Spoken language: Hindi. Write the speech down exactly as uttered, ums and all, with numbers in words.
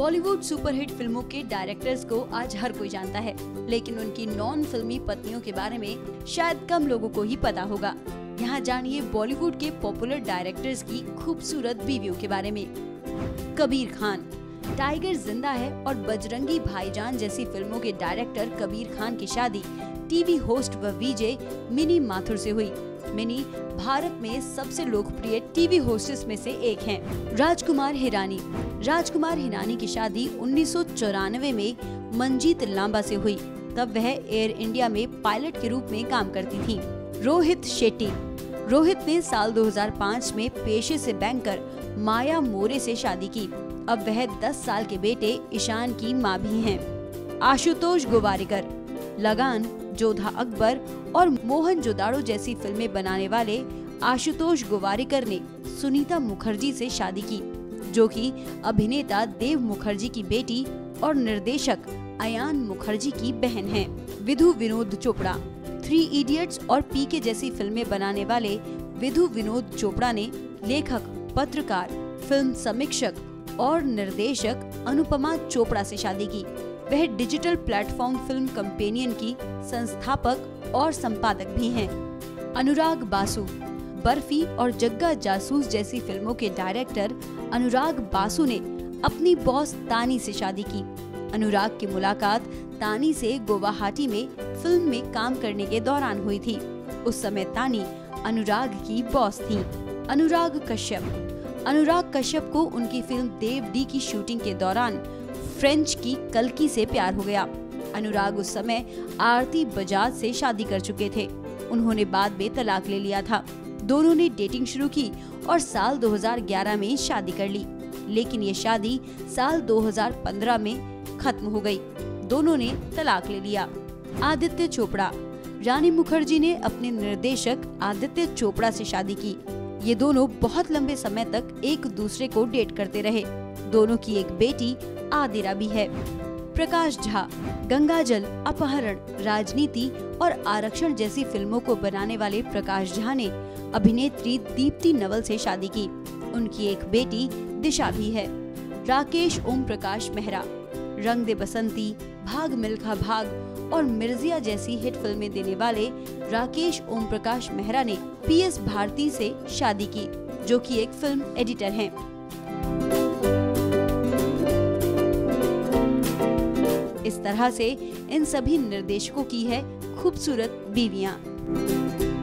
बॉलीवुड सुपरहिट फिल्मों के डायरेक्टर्स को आज हर कोई जानता है, लेकिन उनकी नॉन फिल्मी पत्नियों के बारे में शायद कम लोगों को ही पता होगा। यहाँ जानिए बॉलीवुड के पॉपुलर डायरेक्टर्स की खूबसूरत बीवियों के बारे में। कबीर खान। टाइगर जिंदा है और बजरंगी भाईजान जैसी फिल्मों के डायरेक्टर कबीर खान की शादी टीवी होस्ट व वीजे मिनी माथुर से हुई। मिनी भारत में सबसे लोकप्रिय टीवी होस्टेस में से एक हैं। राजकुमार हिरानी। राजकुमार हिरानी की शादी उन्नीस सौ चौरानवे में मंजीत लांबा से हुई। तब वह एयर इंडिया में पायलट के रूप में काम करती थी। रोहित शेट्टी। रोहित ने साल दो हज़ार पाँच में पेशे से बैंकर माया मोरे से शादी की। अब वह दस साल के बेटे ईशान की मां भी हैं। आशुतोष गोवारिकर। लगान, जोधा अकबर और मोहन जोदाड़ो जैसी फिल्में बनाने वाले आशुतोष गोवारिकर ने सुनीता मुखर्जी से शादी की, जो कि अभिनेता देव मुखर्जी की बेटी और निर्देशक अयान मुखर्जी की बहन है। विधु विनोद चोपड़ा। थ्री इडियट्स और पीके जैसी फिल्में बनाने वाले विधु विनोद चोपड़ा ने लेखक, पत्रकार, फिल्म समीक्षक और निर्देशक अनुपमा चोपड़ा से शादी की। वह डिजिटल प्लेटफॉर्म फिल्म कंपेनियन की संस्थापक और संपादक भी हैं। अनुराग बासु। बर्फी और जग्गा जासूस जैसी फिल्मों के डायरेक्टर अनुराग बासु ने अपनी बॉस तानी से शादी की। अनुराग की मुलाकात तानी से गुवाहाटी में फिल्म में काम करने के दौरान हुई थी। उस समय तानी अनुराग की बॉस थी। अनुराग कश्यप। अनुराग कश्यप को उनकी फिल्म देव डी की शूटिंग के दौरान फ्रेंच की कल्की से प्यार हो गया। अनुराग उस समय आरती बजाज से शादी कर चुके थे। उन्होंने बाद में तलाक ले लिया था। दोनों ने डेटिंग शुरू की और साल दो हज़ार ग्यारह में शादी कर ली, लेकिन ये शादी साल दो हज़ार पंद्रह में खत्म हो गई। दोनों ने तलाक ले लिया। आदित्य चोपड़ा। रानी मुखर्जी ने अपने निर्देशक आदित्य चोपड़ा से शादी की। ये दोनों बहुत लंबे समय तक एक दूसरे को डेट करते रहे। दोनों की एक बेटी आदिरा भी है। प्रकाश झा। गंगाजल, अपहरण, राजनीति और आरक्षण जैसी फिल्मों को बनाने वाले प्रकाश झा ने अभिनेत्री दीप्ति नवल से शादी की। उनकी एक बेटी दिशा भी है। राकेश ओम प्रकाश मेहरा। रंग दे बसंती, भाग मिल्खा भाग और मिर्जिया जैसी हिट फिल्में देने वाले राकेश ओम प्रकाश मेहरा ने पी एस भारती से शादी की, जो कि एक फिल्म एडिटर हैं। इस तरह से इन सभी निर्देशकों की है खूबसूरत बीवियां।